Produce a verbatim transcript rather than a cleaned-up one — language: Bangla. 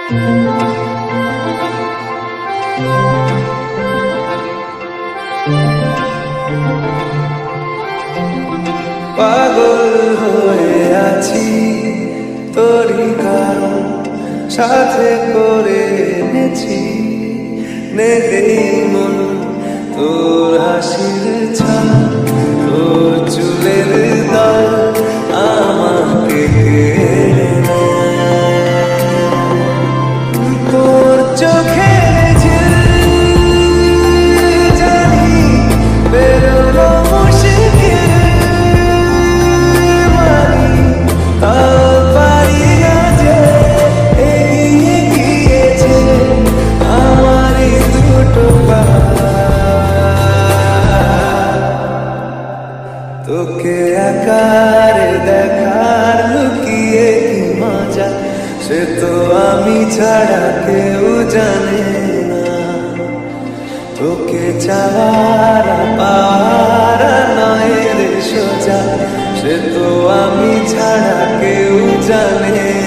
পাগল হয়ে আছি তোরই কারণ সাথে করে এনেছি নেই মন তোর হাসির ছাপ তোর চুলের দাগ আমাকে কেড়ে নেয়। তোর চোখে জানি বেরোনো মুশকিল মানি তাও পারি না যে এগিয়ে গিয়েছে আমারই দুটো পা। তোকে আকারে দেখার লুকিয়ে কি মজা সে তো আমি ছাড়া কেউ জানে না। তোকে চাওয়ার পাওয়ার নয় রে সোজা সে তো আমি ছাড়া কেউ জানে